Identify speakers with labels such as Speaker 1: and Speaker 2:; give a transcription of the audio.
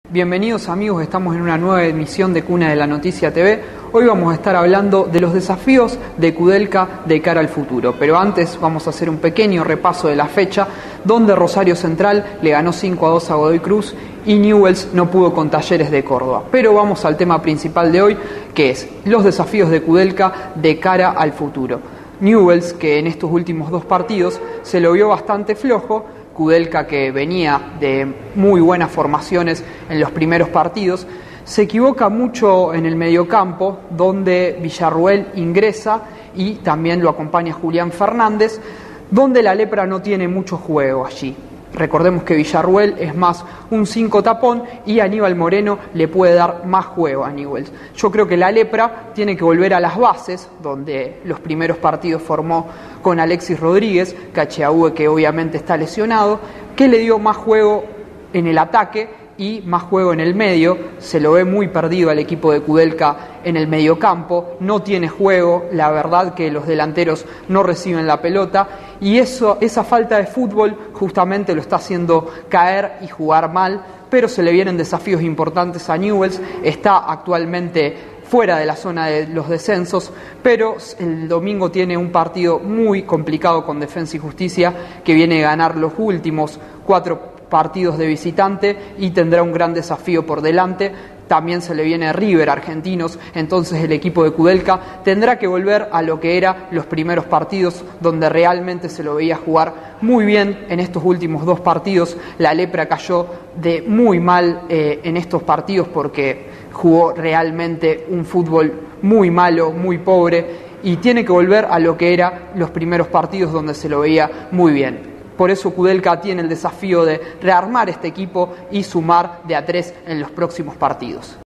Speaker 1: Bienvenidos amigos, estamos en una nueva emisión de Cuna de la Noticia TV. Hoy vamos a estar hablando de los desafíos de Kudelka de cara al futuro. Pero antes vamos a hacer un pequeño repaso de la fecha, donde Rosario Central le ganó 5-2 a Godoy Cruz y Newell's no pudo con Talleres de Córdoba. Pero vamos al tema principal de hoy, que es los desafíos de Kudelka de cara al futuro. Newell's, que en estos últimos dos partidos se lo vio bastante flojo. Kudelka, que venía de muy buenas formaciones en los primeros partidos, se equivoca mucho en el mediocampo, donde Villarruel ingresa y también lo acompaña Julián Fernández, donde la Lepra no tiene mucho juego allí. Recordemos que Villarruel es más un 5 tapón y Aníbal Moreno le puede dar más juego a Newell's. Yo creo que la Lepra tiene que volver a las bases, donde los primeros partidos formó con Alexis Rodríguez, Cacheaúe, que obviamente está lesionado, que le dio más juego en el ataque y más juego en el medio. Se lo ve muy perdido al equipo de Kudelka en el mediocampo, no tiene juego, la verdad que los delanteros no reciben la pelota y esa falta de fútbol justamente lo está haciendo caer y jugar mal, pero se le vienen desafíos importantes a Newell's. Está actualmente fuera de la zona de los descensos, pero el domingo tiene un partido muy complicado con Defensa y Justicia, que viene a ganar los últimos 4 partidos de visitante y tendrá un gran desafío por delante. También se le viene River, Argentinos, entonces el equipo de Kudelka tendrá que volver a lo que eran los primeros partidos, donde realmente se lo veía jugar muy bien. En estos últimos 2 partidos la Lepra cayó de muy mal en estos partidos, porque jugó realmente un fútbol muy malo, muy pobre, y tiene que volver a lo que eran los primeros partidos, donde se lo veía muy bien. Por eso Kudelka tiene el desafío de rearmar este equipo y sumar de a 3 en los próximos partidos.